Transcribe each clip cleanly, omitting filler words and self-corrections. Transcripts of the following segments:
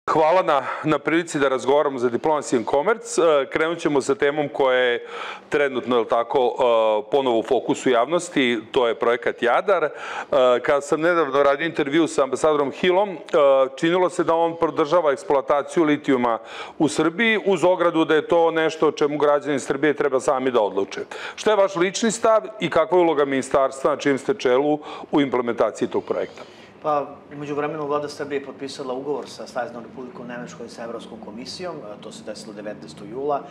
Hvala na prilici da razgovaramo za Diplomacy and Commerce. Krenut ćemo sa temom koja je trenutno, ponovo u fokusu javnosti, to je projekat Jadar. Kada sam nedavno radio intervju sa ambasadorom Hillom, činilo se da on podržava eksploataciju litijuma u Srbiji, uz ogradu da je to nešto o čemu građani Srbije treba sami da odluče. Šta je vaš lični stav i kakva je uloga ministarstva na čijem ste čelu u implementaciji tog projekta? Pa, umeđu vremenu vlada Srbije je potpisala ugovor sa Saveznom Republikom Nemačkom i sa Evropskom komisijom. To se desilo 19. jula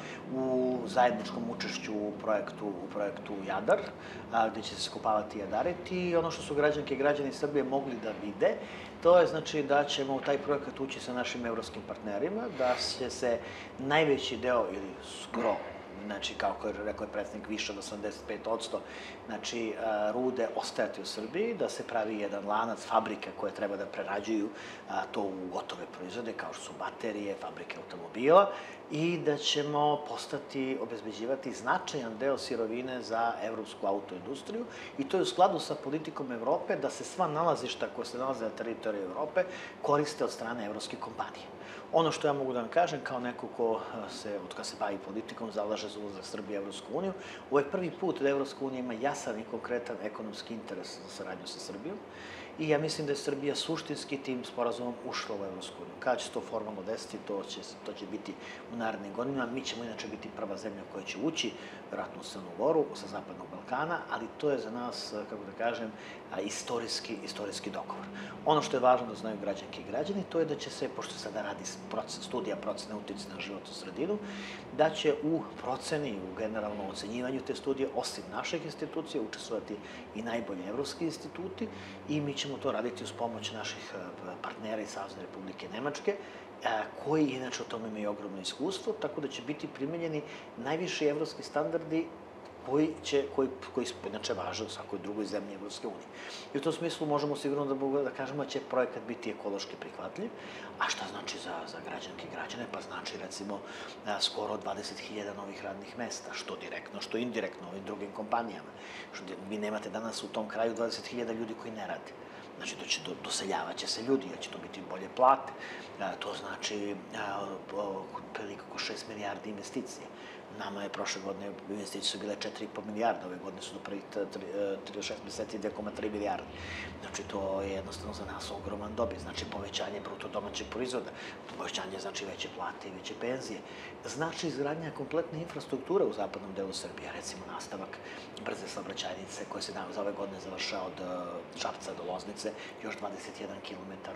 u zajedničkom učešću u projektu Jadar, gde će se iskopavati jadariti. I ono što su građanke i građani Srbije mogli da vide, to je znači da ćemo u taj projekat ući sa našim evropskim partnerima, da će se najveći deo ili skoro, znači, kako je rekao je predsjednik, više od 85%, znači, rude ostajati u Srbiji, da se pravi jedan lanac fabrike koje treba da prerađuju to u gotove proizvode, kao što su baterije, fabrike automobila, i da ćemo obezbeđivati značajan deo sirovine za evropsku autoindustriju, i to je u skladu sa politikom Evrope da se sva nalazišta koja se nalaze na teritoriji Evrope koriste od strane evropske kompanije. Ono što ja mogu da vam kažem, kao neko ko se, od kada se bavi politikom, zalaže za ulazak Srbije u Evropsku uniju, ovo je prvi put da Evropska unija ima jasan i konkretan ekonomski interes za saradnju sa Srbijom, i ja mislim da je Srbija suštinski tim sporazumom ušla u Evropsku uniju. Kada će se to formalno desiti, to će biti u narednim godinama. Mi ćemo inače biti prva zemlja koja će ući, vjerojatno u Crnu Goru, sa Zapadnog Balkana, ali to je za nas, kako da kažem, istorijski dogovor. Ono što je važno da znaju građanke i građani, to je da će se, pošto se sada radi studija procene uticaja na životnu sredinu, da će u proceni, u generalnom ocenjivanju te studije, osim naših institucija, učestvovati i najbolji evropski instituti, i mi ćemo to raditi uz pomoć naših partnera iz Savezne Republike Nemačke, koji inače o tome imaju ogromno iskustvo, tako da će biti primenjeni najviši evropski standardi koji inače važe u svakoj drugoj zemlji Evropske unije. I u tom smislu možemo sigurno da kažemo da će projekat biti ekološki prihvatljiv. A šta znači za građanke i građane? Pa znači, recimo, skoro 20.000 novih radnih mesta, što direktno, što indirektno ovim drugim kompanijama. Vi nemate danas u tom kraju 20.000 ljudi koji ne rade. Znači, doseljavaće se ljudi, jer će to biti bolje plate. To znači prilike oko 6 milijardi investicija. Nama je prošle godine investicije su bile 4,5 milijarde, ove godine su do prvih 6 meseci 2,3 milijarde. Znači, to je jednostavno za nas ogroman dobit. Znači, povećanje bruto domaćeg proizvoda, povećanje znači veće plate i veće penzije. Znači, izgradnja kompletne infrastrukture u zapadnom delu Srbije, recimo nastavak brze saobraćajnice koje se za ove godine završava od Šapca do Loznice, još 21 kilometar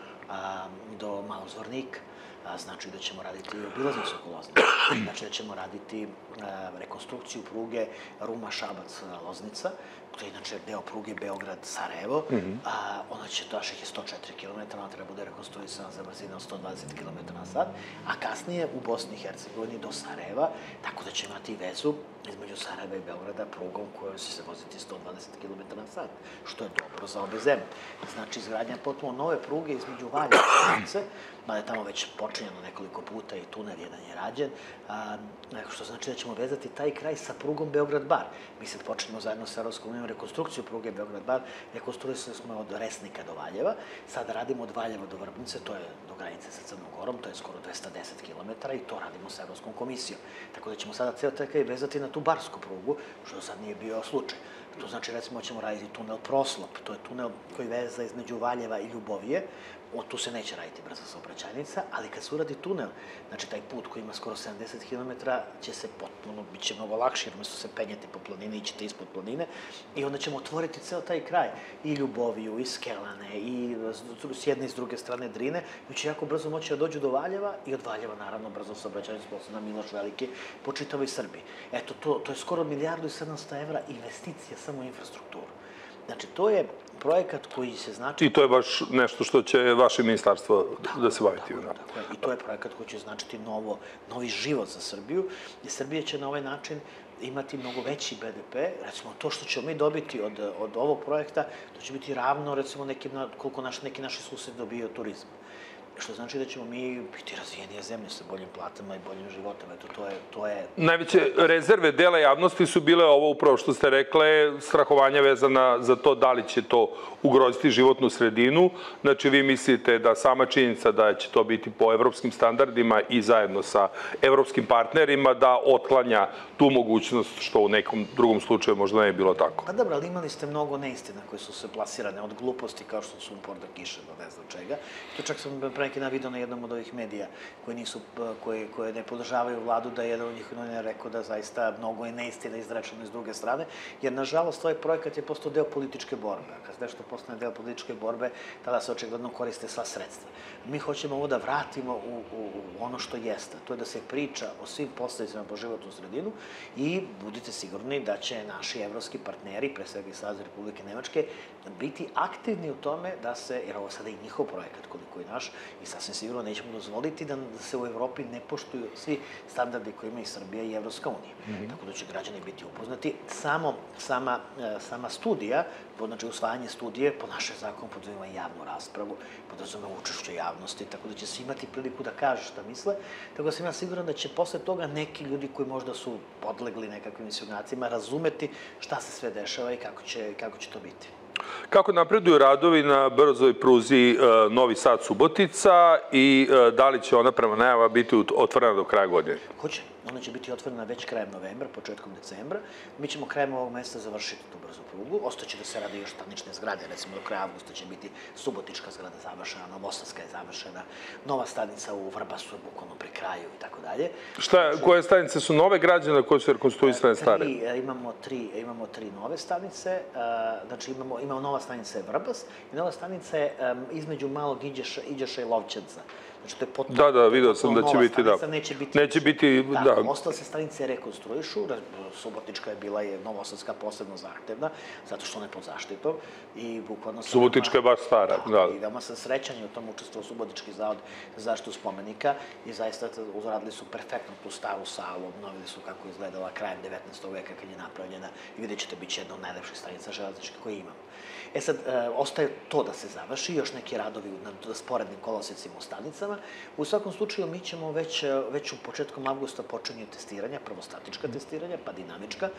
do Malog Zvornika. Znači da ćemo raditi obilaznicu oko Loznice, znači da ćemo raditi rekonstrukciju pruge Ruma-Šabac-Loznica, to je inače deo pruge Beograd-Sarajevo, ona će naših 104 km, ona treba bude rekonstruisana za brzine od 120 km na sat, a kasnije u Bosni i Hercegovini do Sarajeva, tako da će imati vezu između Sarajeva i Beograda prugom kojom će se voziti 120 km na sat, što je dobro za obe zemlje. Znači, izgradnja potpuno nove pruge između Valjeva i Sjenice, mada je tamo već počinjeno nekoliko puta i tunel jedan je rađen, što znači da ćemo vezati taj kraj sa prugom Beograd-Bar. Mi sad počinjemo zajedno sa Evropskom unijom rekonstrukciju pruge Beograd-Bar, rekonstruisali smo od Resnika do Valjeva, sada radimo od Valjeva do Vrbnice, to je do granice sa Crnom Gorom, to je skoro 210 km, i to radimo sa Evropskom komisijom. Tako da ćemo sada ceo taj kraj vezati na tu barsku prugu, što sad nije bio slučaj. To znači, recimo, ćemo raditi tunel Proslop, to je tunel koji veza između Valjeva i Ljubovije. Tu se neće raditi brza saobraćajnica, ali kad se uradi tunel, znači taj put koji ima skoro 70 km, će se potpuno, bit će mnogo lakše, jer umesto se penjati po planini, ićete ispod planine, i onda ćemo otvoriti ceo taj kraj, i Ljuboviju, i Skelane, i s jedne i s druge strane Drine, i će jako brzo moći da dođu do Valjeva, i od Valjeva, naravno, brzo saobraćajnica, posle na Miloš Veliki, po čitavoj Srbiji. Eto, to je skoro 1.700.000 evra investicija samo u infrastrukturu. Znači, to je projekat koji se znači... I to je baš nešto što će vaše ministarstvo da se baviti. I to je projekat koji će značiti novi život za Srbiju, i Srbija će na ovaj način imati mnogo veći BDP. Recimo, to što ćemo mi dobiti od ovog projekta, to će biti ravno, recimo, koliko neki naši susedi dobiju od turizma. što znači da ćemo mi biti razvijenije zemlje sa boljim platama i boljim životom. Eto, to je... Najveće rezerve dela javnosti su bile ovo upravo što ste rekle, strahovanja vezana za to da li će to ugroziti životnu sredinu. Znači, vi mislite da sama činjenica da će to biti po evropskim standardima i zajedno sa evropskim partnerima da otklanja tu mogućnost što u nekom drugom slučaju možda ne je bilo tako. Pa dobro, ali imali ste mnogo neistina koje su se plasirane od gluposti kao što su uporda kiše do ne znam čega. To čak sam pre neki dan vidio na jednom od ovih medija koje ne podržavaju vladu, da je jedan od njih rekao da zaista mnogo je neistina izrečeno iz druge strane, jer nažalost ovaj projekat je postao deo političke borbe. A kad nešto postane deo političke borbe, tada se očigledno koriste sva sredstva. Mi hoćemo ovo da vratimo u ono što jeste. To je da se priča o svim posledicama po životnu sredinu i budite sigurni da će naši evropski partneri, pre svega iz Savezne Republike Nemačke, biti aktivni u tome da se, jer ovo sada je njihov projekat koliko je naš, i sasvim sigurno nećemo dozvoliti da se u Evropi ne poštuju svi standardi koje ima i Srbija i Evropska unija. Tako da će građani biti upoznati. Sama studija, znači usvajanje studije, po našem zakonu podrazumeva javnu raspravu, podrazumeva učešće javnosti, tako da će svi imati priliku da kažu šta misle. Tako da sam ja siguran da će posle toga neki ljudi koji možda su podlegli nekakvim insinuacijama razumeti šta se sve dešava i kako će to biti. Kako napreduju radovi na brzoj pruzi Novi Sad-Subotica i da li će ona prema najava biti otvorena do kraja godine? Hoće. Ona će biti otvorena već krajem novembra, početkom decembra. Mi ćemo krajem ovog meseca završiti tu brzu prugu. Ostaće da se rade još stanične zgrade. Recimo, do kraja avgusta će biti Subotička zgrada završena, Novosadska je završena, nova stanica u Vrbasu je bukvalno pri kraju i tako dalje. Koje stanice su nove građane, koje su rekonstruisane stare? Imamo tri nove stanice. Znači, imamo nova stanica je Vrbas i nova stanica je između Malog Iđoša i Lovćenca. Znači, to je potpuno... Da, vidio sam da će biti, da. Neće biti, da. Ostale se stanice rekonstruišu. Subotička je bila Novosadska posebno zahtevna, zato što ona je pod zaštitom. Subotička je baš stara, da. I veoma sam srećan je u tom učestvovao Subotički zavod za zaštitu spomenika i zaista uradili su perfektno tu staru salu, obnovili su kako je izgledala krajem 19. veka kad je napravljena i vidjet ćete bit će jedna od najlepših stanica železničke koje imamo. E sad, ostaje to da se završi, još neki radovi na sporednim kolosecima u stanicama. U svakom slučaju, mi ćemo već u početkom avgusta počinje testiranja, prvo statička testiranja, pa dinamička.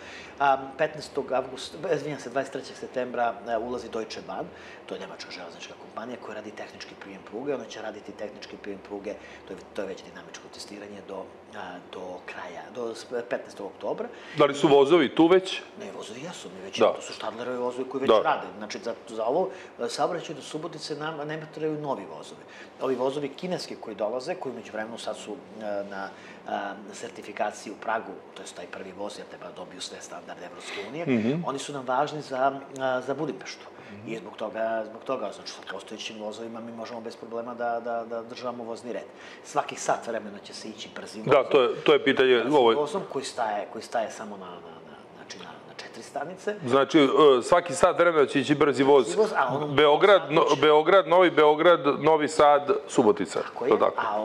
23. septembra ulazi Deutsche Bahn, to je nemačka železnička kompanija koja radi tehnički prijem pruge. Ona će raditi tehnički prijem pruge, to je već dinamičko testiranje do kraja, do 15. oktobra. Da li su vozovi tu već? Ne, vozovi jesu, to su Štadlerovi vozovi koji već rade. Znači, za ovo saobraćaj do Subotice ne trebaju novi vozovi. Ovi vozovi kineski koji dolaze, koji među vremenu sad su na sertifikaciji u Pragu, to je taj prvi voz, jer treba dobiju sve standarde Evropske unije, oni su nam važni za Budimpeštu. I zbog toga, znači sa postojećim vozovima mi možemo bez problema da državamo vozni red. Svaki sat vremena će se ići brzim vozom. Da, to je pitanje. Brzim vozom koji staje samo na 4 stanice. Znači, svaki sat vremena će ići brzi voz. Beograd, Novi Beograd, Novi Sad, Subotica. Tako je, a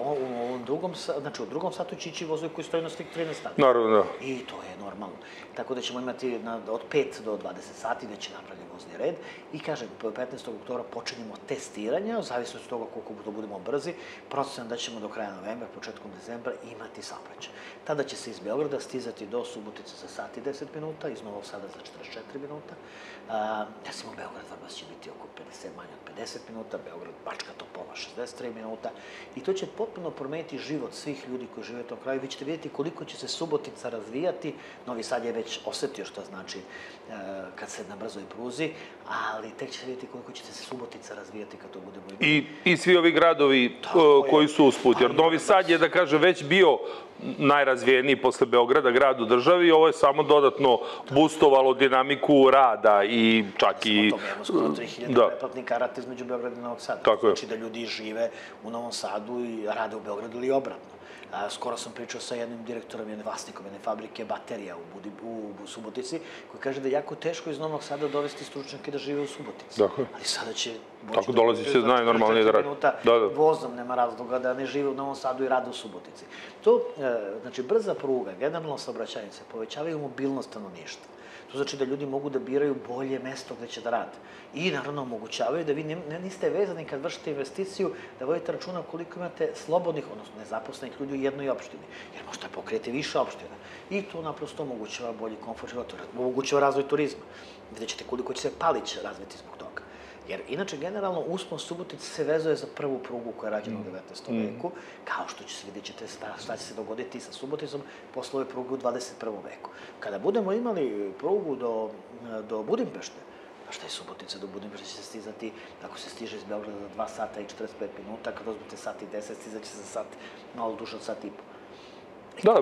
u drugom satu će ići vozovi koji stoji na svih 13 stanica. Naravno, da. I to je normalno. Tako da ćemo imati od 5 do 20 sati već je napravljen vozni red. I kažem, 15. oktobra počinjemo testiranja, u zavisnosti od toga koliko to budemo brzi, procenat da ćemo do kraja novembra, početkom decembra imati saobraćaj. Tada će se iz Beograda stizati do Subotice za sat i 10 minuta, iz Novog Sada za 44 minuta. Recimo, Beograd-Vrbas će biti oko manje od 50 minuta, Beograd-Bačka Topola 63 minuta. I to će potpuno promeniti život svih ljudi koji žive u tom kraju. Vi ćete vidjeti koliko će se Subotica razvijati. Novi Sad je već osetio šta znači kad se na brzoj pruzi, ali tek ćete vidjeti koliko će se Subotica razvijati kad to bude bolje. I svi ovi gradovi koji su usput. Jer Novi Sad je, da kaže, već bio najrazvijeniji posle Beograda, grad u državi, ovo je samo dodatno boostovalo dinamiku rada i čak i... Smo to, imamo skoro 3000 pretplatni karata između Beograda i Novog Sada. Znači da ljudi žive u Novom Sadu i rade u Beogradu ili obratno. Skoro sam pričao sa jednim direktorom, vlasnikom jedne fabrike baterija u Subotici, koji kaže da je jako teško iz Novog Sada dovesti stručnjake da žive u Subotici. Ali sada će... Tako dolazi će najnormalnije da radi. Vozom nema razloga da ne žive u Novom Sadu i rade u Subotici. To, znači, brza pruga, generalno saobraćajnice, povećavaju mobilnost stanovništva. To znači da ljudi mogu da biraju bolje mesto gde će da rade. I naravno omogućavaju da vi niste vezani kad vršite investiciju, da vodite računa koliko imate slobodnih, odnosno nezaposlenih ljudi u jednoj opštini. Jer možete pokrijeti više opština. I to naprosto omogućava bolji komfort života, omogućava razvoj turizma. Vidjet ćete koliko će se Palić razviti zbog toga. Jer inače, generalno, uspon Subotice se vezuje za prvu prugu koja je rađena u 19. veku, kao što će se, vidjet ćete šta će se dogoditi sa Suboticom posle ove pruge u 21. veku. Kada budemo imali prugu do Budimpešte, a šta je Subotica do Budimpešte, će se stizati, ako se stiže iz Beograda za 2 sata i 45 minuta, kad uzmete sat i 10, stizaće se za sat, malo duže od sat i po. Da,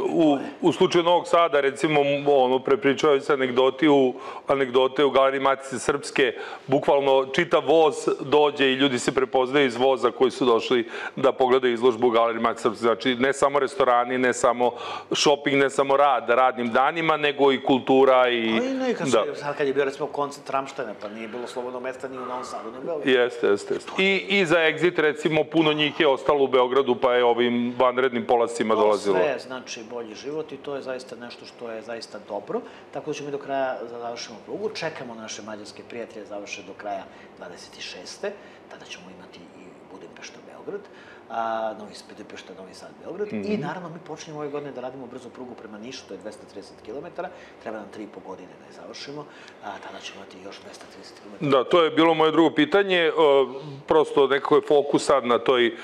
u slučaju Novog Sada, recimo, prepričavaju se anegdote u Galeriji Matice Srpske, bukvalno čitav voz dođe i ljudi se prepoznaju iz voza koji su došli da pogledaju izložbu u Galeriji Matice Srpske. Znači, ne samo restorani, ne samo shopping, ne samo rad radnim danima, nego i kultura i... Ali ne, kad je bio, recimo, koncert Ramštajna, pa nije bilo slobodnog mesta ni u Novom Sadu, ni u Beogradu. Jeste. I za Exit, recimo, puno njih je ostalo u Beogradu, pa je ovim vanrednim polascima dolazilo. Znači bolji život i to je zaista nešto što je zaista dobro. Tako da ćemo mi do kraja završimo prugu. Čekamo naše mađarske prijatelje završe do kraja 26. Tada ćemo imati i Budimpešta-Beograd, Novi Budimpešta, Novi Sad, Beograd. I naravno mi počinjemo ove godine da radimo brzu prugu prema Nišu, to je 230 km. Treba nam 3,5 godine da je završimo. Tada ćemo imati još 230 km. Da, to je bilo moje drugo pitanje. Prosto nekako je fokus sad na toj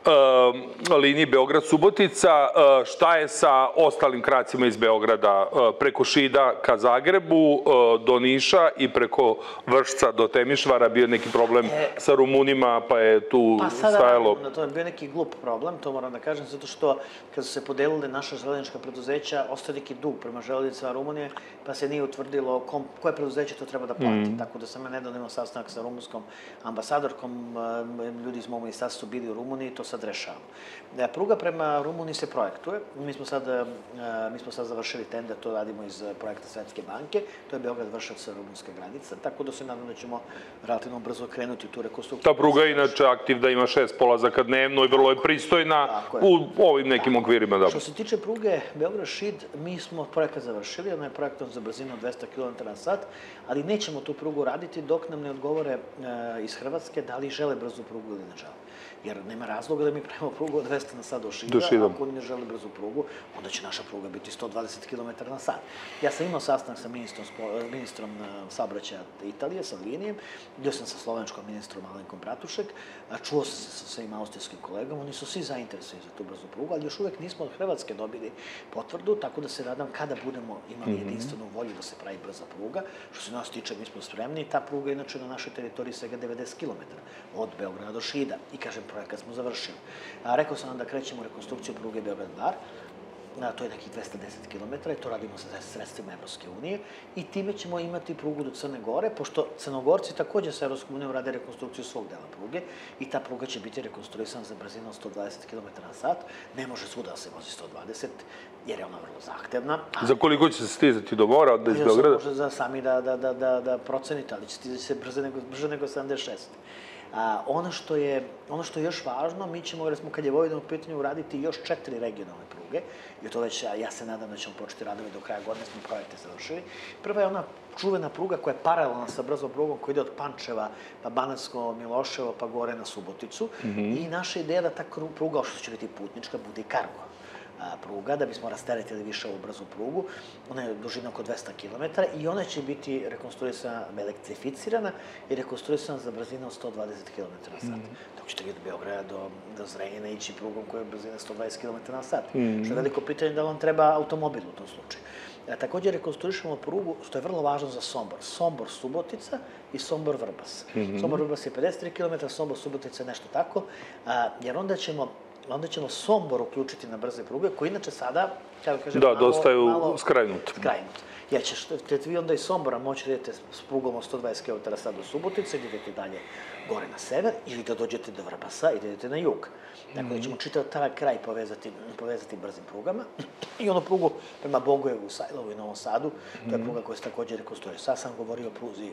liniji Beograd-Subotica. Šta je sa ostalim kracima iz Beograda? Preko Šida ka Zagrebu, do Niša i preko Vršca do Temišvara bio neki problem sa Rumunima, pa je tu stajalo... Pa sada to je bio neki glup problem, to moram da kažem, zato što kad su se podelile naša železnička preduzeća, ostao neki dug prema železnicama Rumunije, pa se nije utvrdilo koje preduzeće to treba da plati. Tako da sam ja nedavno imao sastanak sa rumunskom ambasadorkom, ljudi iz mog ministarstva su bili u Rumuniji, to sad rešavamo. Pruga prema Rumuniji se projektuje. Mi smo sad završili tender, to radimo iz projekta Svetske banke. To je Beograd-Vršac rumunska granica, tako da se nadam da ćemo relativno brzo krenuti u tu rekonstrukciju. Ta pruga je inače aktivna, ima 6 polazaka dnevno i vrlo je pristojna u ovim nekim okvirima. Što se tiče pruge Beograd-Šid, mi smo projekat završili, ona je projektovan za brzinu od 200 km/h, ali nećemo tu prugu raditi dok nam ne odgovore iz Hrvatske da li žele brzu prugu ili ne žele. Jer nema razloga da mi pravimo prugu od 200 na sat do Šida, ako oni ne žele brzu prugu, onda će naša pruga biti 120 km/h. Ja sam imao sastanak sa ministrom saobraćaja Italije, sa Linijem, bio sam sa slovenčkom ministrom Alenkom Bratušek, čuo sam se sa svojim austrijskim kolegom, oni su svi zainteresovani za tu brzu prugu, ali još uvek nismo od Hrvatske dobili potvrdu, tako da se nadam kada budemo imali jedinstvenu volju da se pravi brza pruga. Što se nas tiče, mi smo spremni, ta pruga inače na našoj teritoriji svega 90 km od Beograda do Šida. I kažem, projekat smo završili. Rekao sam vam da krećemo rekonstrukciju pruge Beograd-Bar, to je nekih 210 km i to radimo sa sredstvima Evropske unije i time ćemo imati prugu do Crne Gore, pošto Crnogorci takođe sa Evropskom unijom rade rekonstrukciju svog dela pruge i ta pruga će biti rekonstruisana za brzinu od 120 km/h. Ne može svuda da se vozi 120, jer je ona vrlo zahtevna. Za koliko će se stizati do mora iz Beograda? Može za sami da procenite, ali će stizati se brže nego 76. Ono što je još važno, mi ćemo, recimo, kad je Vojvodina u pitanju, uraditi još 4 regionalne pruge. I to već, ja se nadam da ćemo početi radovi do kraja godine, smo projekte završili. Prva je ona čuvena pruga koja je paralelna sa brzom prugom, koja ide od Pančeva, pa Banatsko, Miloševo, pa gore na Suboticu. I naša ideja da ta pruga, što će biti putnička, bude i kargo pruga, da bismo rasteretili više ovu brzu prugu. Ona je dužina oko 200 km i ona će biti rekonstruisana, elektrificirana i rekonstruisana za brzinu od 120 km/h. Tako ćete vidjeti Beograda do Zrenjanina ići prugom koja je brzina 120 km/h. Što je veliko pitanje da vam treba automobil u tom slučaju. Takođe rekonstruišemo prugu, što je vrlo važno za Sombor. Sombor-Subotica i Sombor-Vrbas. Sombor-Vrbas je 53 km, Sombor-Subotica je nešto tako, jer onda ćemo Sombor uključiti na brze pruge, koji inače sada, kako kažem, malo... Da, dosta je skrajnut. Jer ćete vi onda iz Sombora moći da idete s prugom od 120 km/h do Subotice, da idete dalje gore na sever, ili da dođete do Vrbasa i da idete na jug. Tako da ćemo čitav taj kraj povezati brzim prugama. I onu prugu prema Bogojevu, Sajlovu i Novom Sadu, to je pruga koja se takođe rekonstruira. Sad sam govorio o pruzi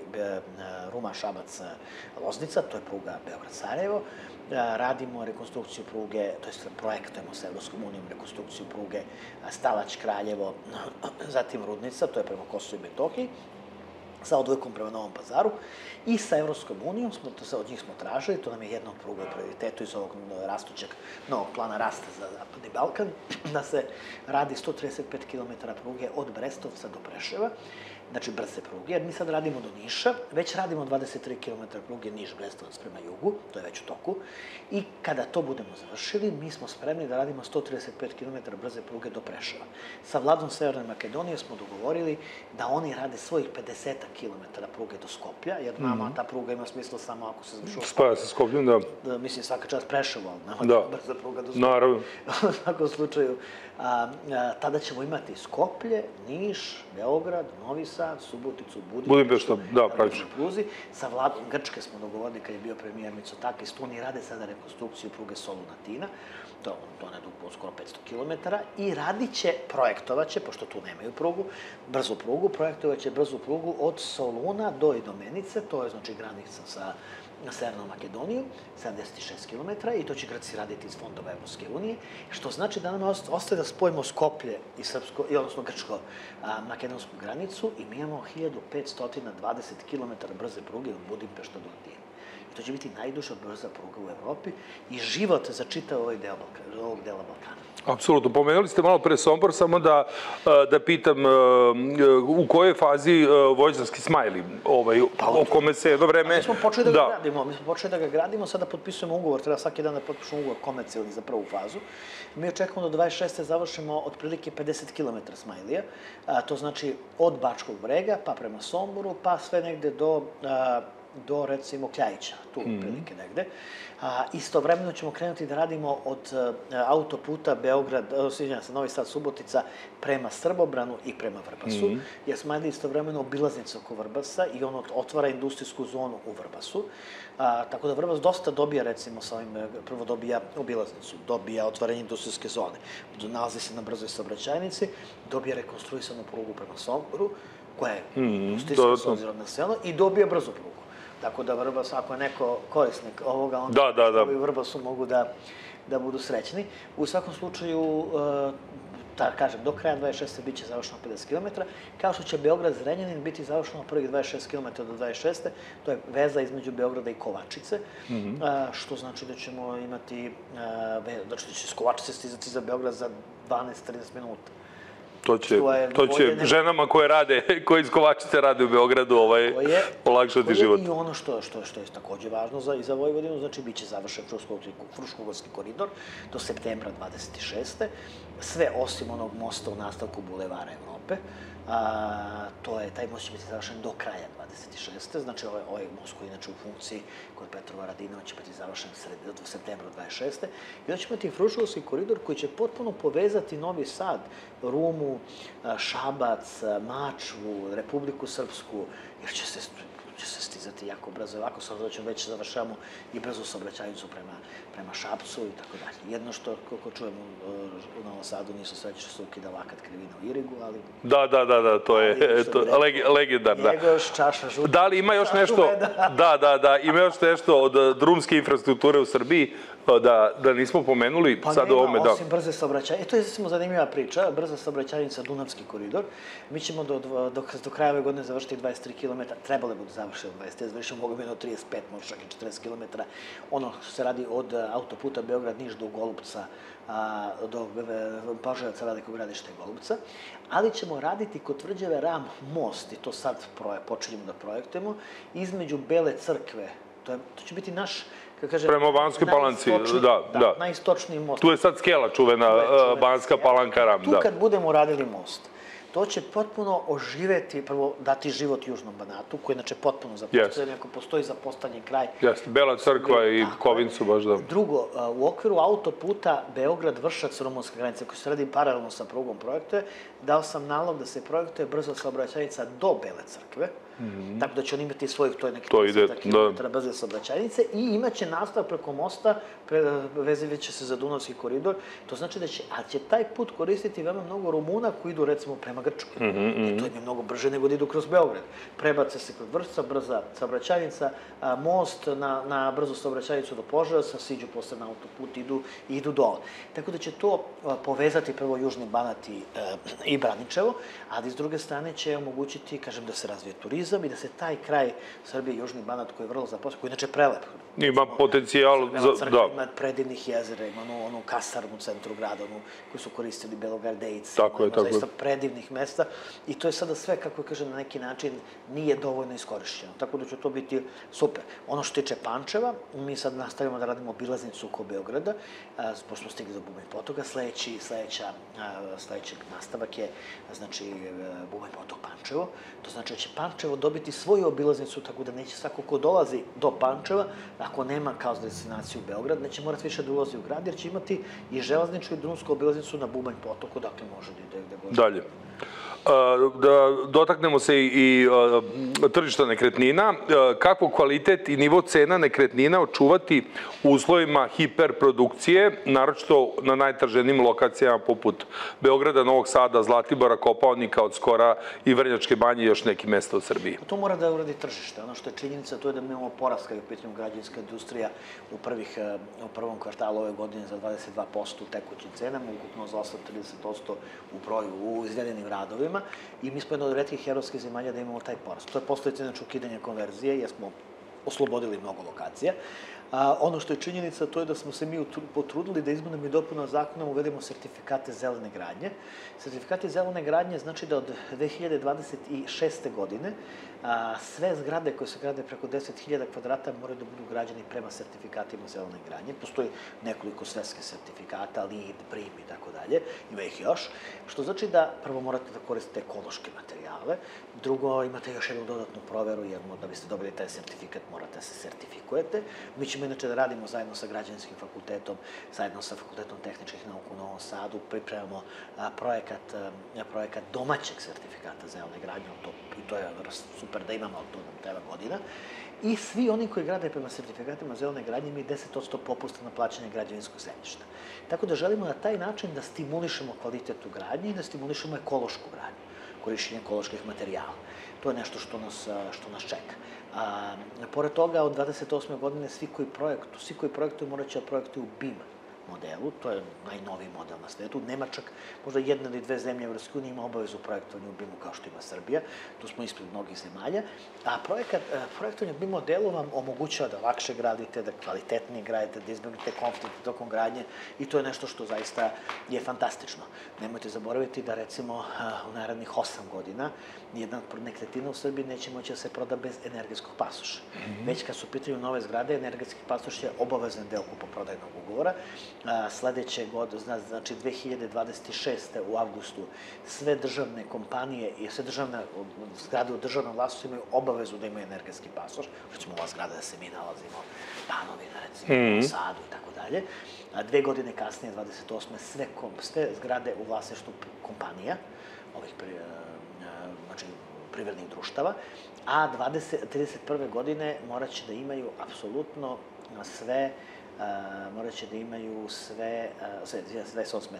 Ruma-Šabac-Loznica, to je pruga Beograd-Sarajevo. Radimo rekonstrukciju pruge, to jest projektujemo sa Evropskom unijom rekonstrukciju pruge Stalać, Kraljevo, zatim Rudnica, to je prema Kosovu i Metohiji, sa odvojkom prema Novom Pazaru i sa Evropskom unijom, od njih smo tražili, to nam je jedna od pruga u prioritetu iz ovog rastućeg novog plana rasta za Zapadni Balkan, da se radi 135 km pruge od Brestovca do Preševa, znači brze pruge, jer mi sad radimo do Niša, već radimo 23 km pruge Niš-Brestovac prema jugu, to je već u toku, i kada to budemo završili, mi smo spremni da radimo 135 km brze pruge do Preševa. Sa vladom Severne Makedonije smo dogovorili da oni rade svojih 50 km pruge do Skoplja, jer nama ta pruga ima smisla samo ako se završava Spaja sa Skopljem, da. Mislim, svaka čast Preševo, ali nema brza pruga do Skoplja. Naravno. U svakom slučaju, tada ćemo imati Skoplje, Niš, Beograd, Novi Sad, Suboticu, Budimpešta, da, praktično. Sa vladom Grčke smo dogovorili kad je bio premijer Mitsotakis, tu oni rade sada rekonstrukciju pruge Solun-Atina, to ne dugo, skoro 500 km, i projektovaće, pošto tu nemaju prugu, brzu prugu, projektovaće brzu prugu od Soluna do Idomenice, to je znači granica sa Severnom Makedonijom, 76 km, i to će Grci raditi iz fondova Evropske unije, što znači da nam ostaje da spojimo Skoplje i odnosno grčko-makedonsku granicu i mi imamo 1520 km brze pruge od Budimpešta do Atine. To će biti najduža brza pruga u Evropi i život za čitav ovog dela Balkana. Apsolutno. Pomenuli ste malo pre Sombor, samo da pitam u kojoj fazi Voždovski Smajli, o kome se jedno vreme... Mi smo počeli da ga gradimo, sada potpisujemo ugovor, treba svaki dan da potpišemo ugovor komercijalni za prvu fazu. Mi očekujemo do 26. završimo otprilike 50 km Smajlija, to znači od Bačkog Brega, pa prema Somboru, pa sve negde do, recimo, Kljajića, tu prilike negde. Istovremeno ćemo krenuti da radimo od autoputa Beograd, Novi Sad, Subotica prema Srbobranu i prema Vrbasu, jer smo imali istovremeno obilaznicu oko Vrbasa i on otvara industrijsku zonu u Vrbasu. Tako da Vrbas dosta dobija, recimo, sa ovim, prvo dobija obilaznicu, dobija otvaranje industrijske zone, nalazi se na brzoj saobraćajnici, dobija rekonstruisanu prugu prema Somboru, koja je industrijska s obzirom na selo, i dobija brzu prugu. Tako da Vrbas, ako je neko korisnik ovoga, onda u Vrbasu mogu da budu srećni. U svakom slučaju, kažem, do kraja 26. bit će završeno 50 km, kao što će Beograd-Zrenjanin biti završeno prvih 26 km do 26. To je veza između Beograda i Kovačice, što znači da ćemo imati, da će iz Kovačice stizati za Beograd za 12-13 minuta. To će ženama koje iz Kovačice rade u Beogradu olakšati život. I ono što je takođe važno i za Vojvodinu, znači bit će završen Fruškogorski koridor do septembra 26. Sve osim onog mosta u nastavku Bulevara Evrope. Taj most će biti završen do kraja 26. Znači ovaj most koji je inače u funkciji kod Petrova Radinova će biti završen do septembra 26. I onda ćemo imati Fruškogorski koridor koji će potpuno povezati Novi Sad, Rumu, Šabac, Mačvu, Republiku Srpsku, jer će se stizati jako brzo. Ovako sad već završavamo i brzu saobraćajnicu prema Šapcu i tako dalje. Jedno što, kako čujemo, u Novom Sadu nisu sreći što se ukida lakat krivina u Irigu, ali... Da, to je legendarna. Njegoš, čaša žuta. Da li ima još nešto... Da, ima još nešto od drumske infrastrukture u Srbiji da nismo pomenuli sad u ovome, da. Pa nema, osim brze saobraćajnice. To je samo zanimljiva priča, brza saobraćajnica Dunavski koridor. Mi ćemo do kraja ove godine završiti 23 km, trebalo budu završiti 23, završimo mogu biti do 35, možda čak i 40 km. Ono što se radi od autoputa Beograd-Niš do Golubca, do Požarevaca, Velikog Gradišta i Golubca, ali ćemo raditi kod Tvrđave Ram most, i to sad počinjemo da projektujemo, između Bele crkve, to će biti naš, prema Banskoj Palanci, da. Najistočniji most. Tu je sad skela čuvena Banska Palanka Ram, da. Tu kad budemo radili most, to će potpuno oživeti, prvo dati život Južnom Banatu, koji je inače potpuno zapostavljen, ako postoji zapostavljen kraj. Jeste, Bela crkva i Kovincu baš, da. Drugo, u okviru autoputa Beograd-Vršac, rumunska granica, koji se radi paralelno sa prugom projektuje, dao sam nalog da se projektuje brzo saobraćajnica do Bele crkve, Tako da će oni imati svojih, to je neki To ide, 30 km brze saobraćajnice i imaće nastav preko mosta, vezivaće se za Dunavski koridor. To znači da će taj put koristiti veoma mnogo Rumuna koji idu recimo prema Grčkoj. I to im je mnogo brže nego da idu kroz Beograd. Prebace se kroz Vršca, brza saobraćajnica, most na brzu saobraćajnicu do Požarevca, siđu posle na autoput, idu dole. Tako da će to povezati prvo Južni Banat i Braničevo, ali s druge strane će omogućiti, kažem, da se razvije turizam i da se taj kraj Srbije, Južni Banat, koji je vrlo zaposlen, koji je inače prelep. Ima potencijal za... Ima predivnih jezera, ima onu kasarnu u centru grada, koju su koristili belogardejci. Tako je, tako je. Zaista predivnih mesta i to je sada sve, kako kažem, na neki način nije dovoljno iskorišćeno. Tako da će to biti super. Ono što tiče Pančeva, mi sad nastavimo da radimo obilaznicu oko Beograda, pošto smo stigli do Bubanj potoka, sledeći nastavak je, znači, Bubanj potok Pančevo. To znači da će Pančevo dobiti svoju obilaznicu, tako da neće svako ko dolazi do Pančeva, ako nema kao destinaciju Beograd, neće morati više da ulazi u grad, jer će imati i železničku i drumsku obilaznicu na Bubanj potoku, dakle može da ide gde god. Dalje. Da dotaknemo se i tržišta nekretnina. Kako kvalitet i nivo cena nekretnina očuvati u uslovima hiperprodukcije, naročito na najtraženijim lokacijama poput Beograda, Novog Sada, Zlatibora, Kopaonika, od skora i Vrnjačke Banje i još neki mesta u Srbiji? To mora da uradi tržište. Ono što je činjenica, to je da mi imamo porast kada je u pitanju građevinska industrija u prvom kvartalu ove godine za 22% u tekućim cenama, ukupno za 30% u broju u izvedenim radovima. I mi smo jedna od retkih evropskih zemalja da imamo taj porast. To je posledica inače ukidanja konverzije, jer smo oslobodili mnogo lokacija. Ono što je činjenica, to je da smo se mi potrudili da izmenama i dopunama zakona uvedemo sertifikate zelene gradnje. Sertifikati zelene gradnje znači da od 2026. godine sve zgrade koje se grade preko 10.000 kvadrata moraju da budu građeni prema sertifikatima zelene gradnje. Postoji nekoliko svetskih sertifikata, LEED, BREEAM i tako dalje, ima ih još, što znači da prvo morate da koristite ekološke materijale, drugo imate još jednu dodatnu proveru, jer da biste dobili taj sertifikat morate da se sertifikujete. Mi ćemo inače da radimo zajedno sa Građevinskim fakultetom, zajedno sa Fakultetom tehničkih nauka u Novom Sadu, pripremamo projekat domaćeg sertifikata zelene gradnje, i to je super da imamo, ali to nam treba godina. I svi oni koji grade prema sertifikatima zelene gradnje imaju 10% popusta na plaćanje građevinskog zemljišta. Tako da želimo na taj način da stimulišemo kvalitet u gradnji i da stimulišemo ekološku gradnju, korišćenje ekoloških materijala. To je nešto što nas čeka. Pored toga, od 28. godine svi koji projektuju morat će da projektuju u BIM modelu, to je najnoviji model na svetu. Nema čak možda jedna ili dve zemlje u Evropskoj uniji ima obavezu projektovanja u BIM-u kao što ima Srbija, tu smo ispred mnogih zemalja, a projektovanje u BIM modelu vam omogućava da lakše gradite, da kvalitetnije gradite, da izbjegnete konflikte tokom gradnje i to je nešto što zaista je fantastično. Nemojte zaboraviti da recimo u narednih 8 godina jedna nekretnina u Srbiji neće moći da se proda bez energetskog pasoša. Već kad su u pitanju nove zgrade, energetski pasoš je obavezan deo kupoprodajnog ugovora. Sledeće godine, znači 2026. u avgustu, sve državne kompanije i sve državne zgrade u državnom vlasništvu imaju obavezu da imaju energetski pasoš. Recimo ova zgrada da se mi nalazimo, Banovina, recimo, u Sadu i tako dalje. 2 godine kasnije, 28. sve zgrade u vlasništvu kompanija, ovih privrednih društava, a 31. godine morat će da imaju apsolutno sve, morat će da imaju sve, 28.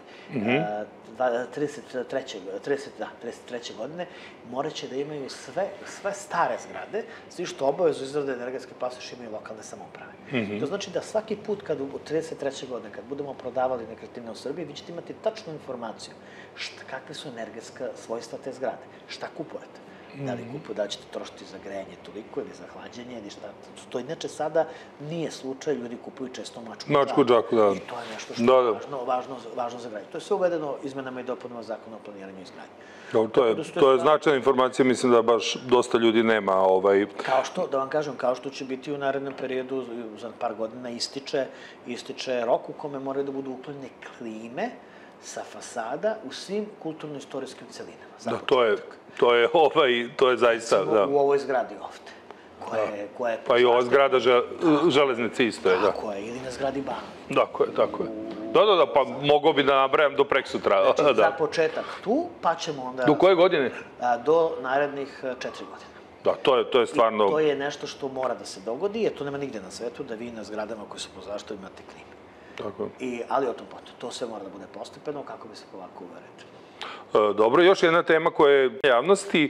33. godine, morat će da imaju sve stare zgrade, svi što obavezu izrade energetski pasoš imaju lokalne samouprave. To znači da svaki put kad u 33. godine, kad budemo prodavali nekretnine u Srbiji, vi ćete imati tačnu informaciju kakve su energetska svojstva te zgrade, šta kupujete. Da li ćete trošiti za grejanje toliko ili za hlađenje ili šta. To inače sada nije slučaj, ljudi kupuju često mačku džaku. I to je nešto što je važno za gradnje. To je sve uvedeno izmenama i dopunama zakona o planiranju i izgradnji. To je značajna informacija, mislim da baš dosta ljudi nema. Kao što, da vam kažem, kao što će biti u narednom periodu, za par godina ističe rok u kome moraju da budu uklonjene klime sa fasada u svim kulturno-istorijskim celinama. Da, to je zaista, da. U ovoj zgradi ovde. Pa i ova zgrada železnice isto je, da. Tako je, ili na zgradi Banovine. Tako je. Da, pa mogao bi da nabrajam do preksutra. Znači, za početak tu, pa ćemo onda... Do koje godine? Do narednih 4 godine. Da, to je stvarno... I to je nešto što mora da se dogodi, jer to nema nigde na svetu, da vi na zgradama koje su po zaštitom imate klimu. Tako. Ali o tom potom. To sve mora da bude postepeno, kako bi se polako uveriti. Dobro, još jedna tema koja je javnosti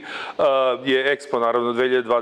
je Expo, naravno,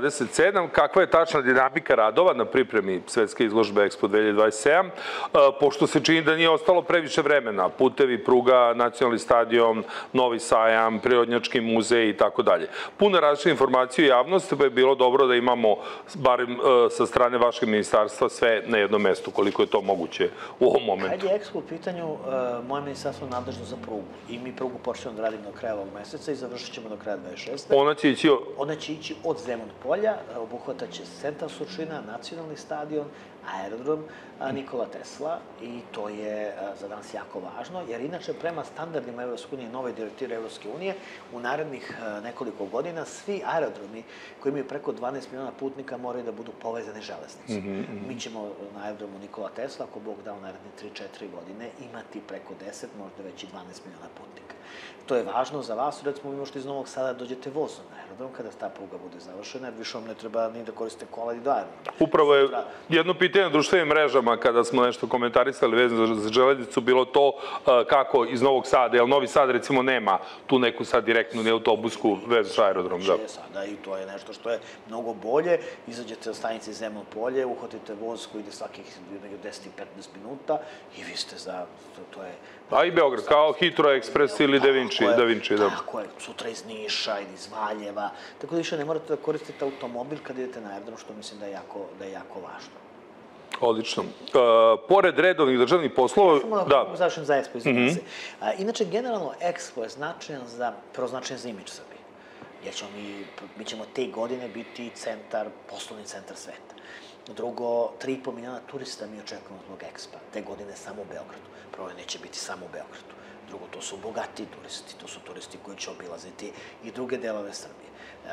2027. Kakva je tačna dinamika radova na pripremi svetske izložbe Expo 2027? Pošto se čini da nije ostalo previše vremena, putevi, pruga, nacionalni stadion, novi sajam, prirodnjački muzej i tako dalje. Puno različite informacije u javnosti, pa je bilo dobro da imamo, barem sa strane vašeg ministarstva, sve na jednom mestu, koliko je to moguće u ovom momentu. Kad je Expo u pitanju, moje ministarstvo je nadležno za prugu i mi prugu počnemo da radimo do kraja ovog meseca i završit ćemo do kraja 2026. Ona će ići od Zemun polja, obuhvataće centar Surčina, nacionalni stadion, aerodrom Nikola Tesla i to je za nas jako važno, jer inače prema standardima Evropske unije, nove direktive Evropske unije, u narednih nekoliko godina svi aerodromi koji imaju preko 12 miliona putnika moraju da budu povezani železnicom. Mi ćemo na aerodromu Nikola Tesla, ako Bog da u naredne 3-4 godine, imati preko 10, možda već i 12 miliona putnika. To je važno za vas, recimo vi možete iz Novog Sada dođete vozom na aerodrom kada ta pruga bude završena, jer više vam ne treba ni da koriste kola ni do aerodroma. Upravo je jedno pitanje na društvenim mrežama, kada smo nešto komentarisali vezano za železnicu, bilo to kako iz Novog Sada, jer Novi Sad recimo nema tu neku sad direktnu ni autobusku vezu sa aerodrom. Znači sada i to je nešto što je mnogo bolje, izađete od stanice Zemun polje, uhvatite voz koji ide svakih 10 i 15 minuta i vi ste za, to je... A i Beograd, kao Hitro Express ili Da Vinci. Tako je, sutra iz Niša ili iz Valjeva, tako da više ne morate da koristite automobil kad idete na aerodrom, što mislim da je jako važno. Odlično. Pored redovnih državnih poslova... Samo da završim za Expo, izvijem se. Inače, generalno, Expo je prvo značajan za imidž Srbije. Jer mi ćemo te godine biti poslovni centar sveta. Drugo, 3,5 miliona turista mi očekujemo zbog Expa. Te godine samo u Beogradu. Prvo neće biti samo u Beogradu. Drugo, to su bogati turisti, to su turisti koji će obilaziti i druge delove Srbije.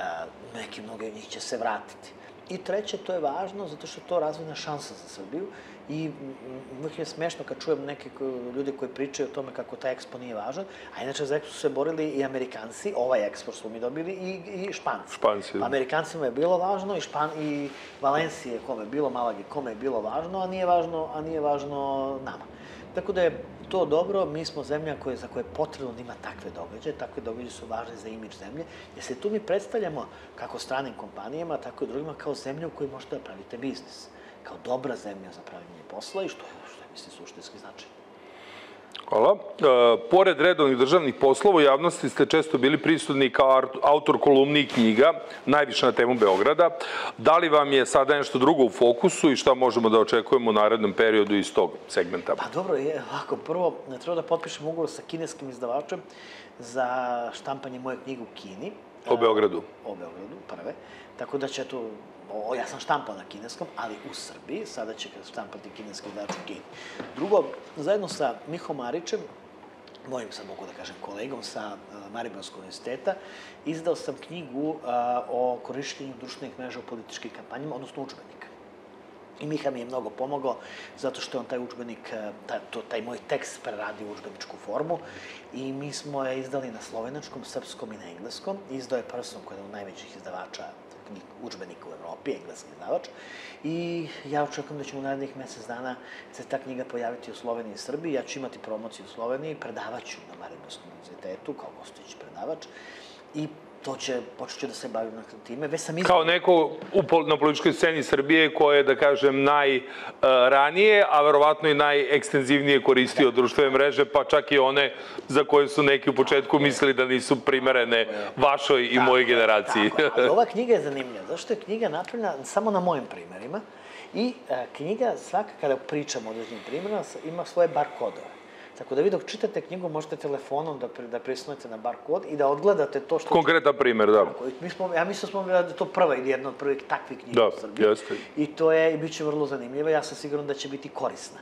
Mnogi njih će se vratiti. I treće, to je važno zato što je to razvojna šansa za Srbiju i uvijek je smešno kad čujem neke ljude koji pričaju o tome kako taj Expo nije važan, a inače za Expo su se borili i Amerikanci, ovaj Expo smo mi dobili, i Španci. Amerikancima je bilo važno i Valencije kome je bilo, Malagi kome je bilo važno, a nije važno nama. Tako da je to dobro, mi smo zemlja za koje je potrebno da ima takve događaje su važne za imidž zemlje, jer se tu mi predstavljamo kako stranim kompanijama, tako i drugima kao zemlja u kojoj možete da pravite biznis, kao dobra zemlja za pravljanje posla i što je, mislim, suštinski značajno. Hvala. Pored redovnih državnih poslova, u javnosti ste često bili prisutni kao autor kolumni knjiga, najviše na temu Beograda. Da li vam je sada nešto drugo u fokusu i šta možemo da očekujemo u narednom periodu iz tog segmenta? Pa dobro, ovako, prvo treba da potpišem ugovor sa kineskim izdavačem za štampanje moje knjige u Kini. O Beogradu? O Beogradu, prve. Tako da će to... Ja sam štampao na kineskom, ali u Srbiji, sada će štampati kineski izdavač u Kini. Drugo, zajedno sa Mihom Marićem, mojim sam, mogu da kažem, kolegom sa Mariborskog univerziteta, izdao sam knjigu o korišćenju društvenih mreža u političkim kampanjama, odnosno udžbenika. I Miha mi je mnogo pomogao, zato što je on taj udžbenik, taj moj tekst preradio u udžbeničku formu i mi smo je izdali na slovenačkom, srpskom i na engleskom. Izdao je Prsom, koji je od najvećih izdavača udžbenika u Evropi, engleski izdavač. I ja očekujem da će u narednih mesec dana se ta knjiga pojaviti u Sloveniji i Srbiji. Ja ću imati promociju u Sloveniji, predavaću na Mariborskom univerzitetu kao gostujući predavač i počet ću da se bavim na time. Kao neko na političkoj sceni Srbije koje je, da kažem, najranije, a verovatno i najekstenzivnije koristio društvene mreže, pa čak i one za koje su neki u početku mislili da nisu primerene vašoj i mojoj generaciji. Ali ova knjiga je zanimljiva, zato što je knjiga napravljena samo na mojim primerima i knjiga svaka kada pričam o određenim primerima ima svoje bar kodove. Tako da vi dok čitate knjigu možete telefonom da prisnujete na bar kod i da odgledate to što... Konkretan primer, da. Ja mislim da je to prva ili jedna od prvih takvih knjiga u Srbiji. Da, jeste. I to je, bit će vrlo zanimljiva. Ja sam siguran da će biti korisna.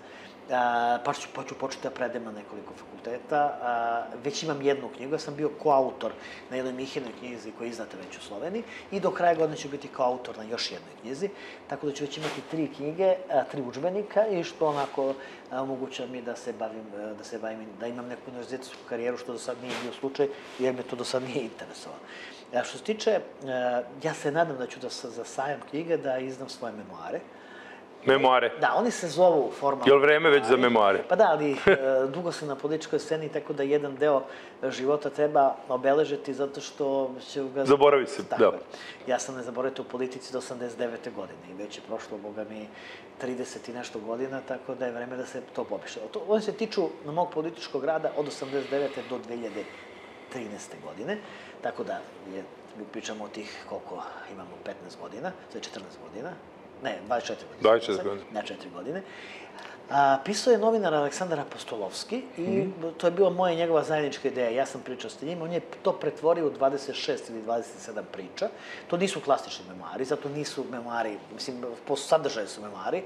Pa ću početi da predajem na nekoliko fakulteta. Već imam jednu knjigu, ja sam bio koautor na jednoj Mihinoj knjizi koja je izdata već u Sloveniji i do kraja godine ću biti koautor na još jednoj knjizi, tako da ću već imati 3 knjige, 3 udžbenika i što onako omogućava mi da se bavim, da imam neku univerzitetsku karijeru, što do sad nije bio slučaj, jer me to do sad nije interesovalo. Što se tiče, ja se nadam da ću za sajam knjige da izdam svoje memoare. Memoare? Da, oni se zovu formalno. Je li vreme već za memoare? Pa da, ali dugo sam na političkoj sceni, tako da jedan deo života treba obeležiti zato što će ga... Zaboravi se, da. Ja sam ne zaboravite u politici do 89. godine i već je prošlo, boga mi, 30 i nešto godina, tako da je vreme da se to popiše. Oni se tiču na mog političkog rada od 89. do 2013. godine, tako da pričamo o tih koliko imamo, 15 godina, to je 14 godina. Ne, 24 godine. 24 godine. Ne, 4 godine. Pisao je novinar Aleksandar Apostolovski i to je bila moja i njegova zajednička ideja. Ja sam pričao s njim, on je to pretvorio u 26 ili 27 priča. To nisu klasični memoari, zato nisu memoari, mislim, po sadržaju su memoari.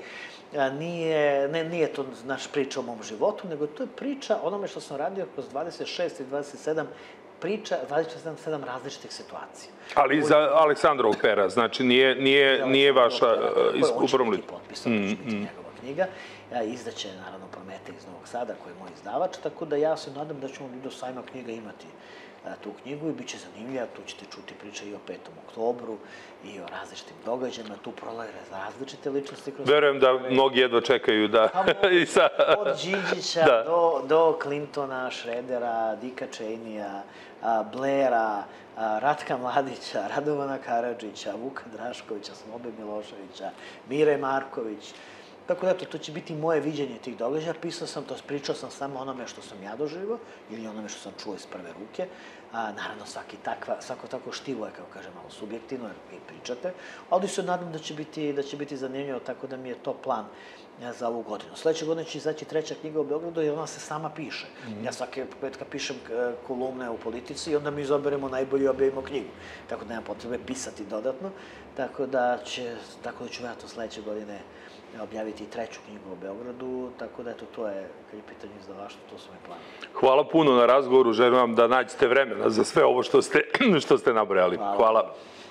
Nije to naš priča o mom životu, nego to je priča onome što sam radio kroz 26 i 27 priča, 27 različitih situacija. Ali za Aleksandrovog pera, znači nije vaša upravo lica. Potpisan, to će biti njegova knjiga. Izdaće, naravno, Prometej iz Novog Sada, koji je moj izdavač, tako da ja se nadam da ćemo do sajma knjiga imati tu knjigu i bit će zanimljiva. Tu ćete čuti priče i o 5. oktobru i o različitim događajima. Tu prolaze različite ličnosti. Verujem da mnogi jedva čekaju da... Od Đinđića do Clintona, Šredera, Dika Cheneyja, Blaira, Ratka Mladića, Radovana Karadžića, Vuka Draškovića, Slobe Miloševića, Mire Marković. Tako da, eto, to će biti moje viđenje tih događaja. Pričao sam samo onome što sam ja doživio ili onome što sam čuo iz prve ruke. Naravno, svako tako štivo je, kao kažem, malo subjektivno, jer vi pričate. Ali se nadam da će biti zanimljivo, tako da mi je to plan za ovu godinu. Sledeće godine će izaći 3. knjiga u Beogradu jer ona se sama piše. Ja svake petka pišem kolumne u Politici i onda mi izaberemo najbolje i objavimo knjigu. Tako da nema potrebe pisati dodatno. Tako da ću vjerojatno sledeće godine objaviti i 3. knjigu o Beogradu, tako da, eto, to je, kad je pitanje izdavaštva, to su mi plani. Hvala puno na razgovoru, želim vam da nađete vremena za sve ovo što ste nabrojali. Hvala.